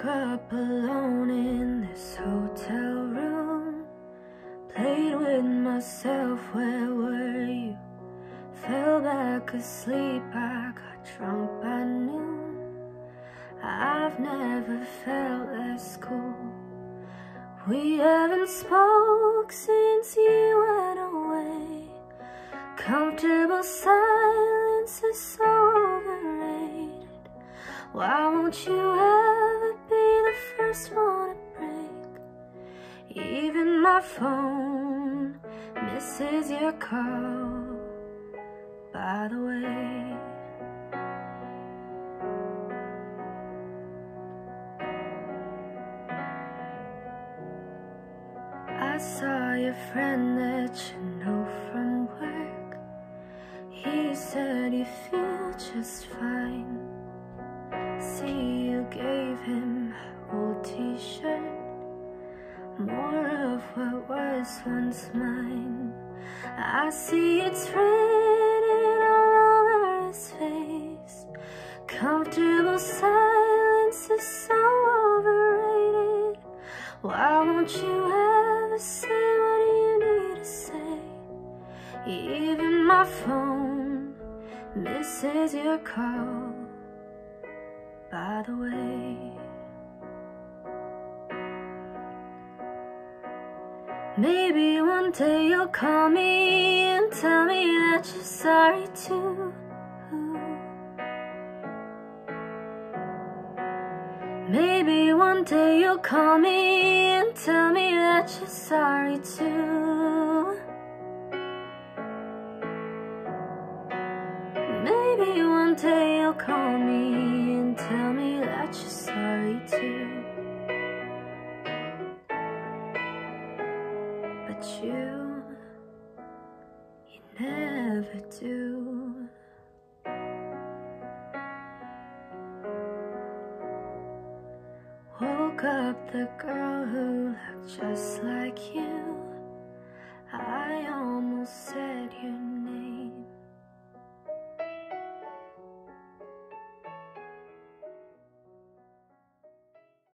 up alone in this hotel room. Played with myself, where were you? Fell back asleep, I got drunk by noon. I've never felt less cool. We haven't spoke since you went away. Comfortable silence is so overrated. Why won't you ever be the first one to break? Even my phone misses your call, by the way. I saw your friend that you know from work. He said you feel just fine. See, you gave him an old t-shirt, more of what was once mine. I see it's written all over his face. Comfortable silence is so overrated. Why won't you ever say what you need to say? Even my phone misses your call, by the way. Maybe one day you'll call me and tell me that you're sorry too. Maybe one day you'll call me and tell me that you're sorry too. Maybe one day you'll call me and tell me that you're sorry too. But you never do. Woke up the girl who looked just like you.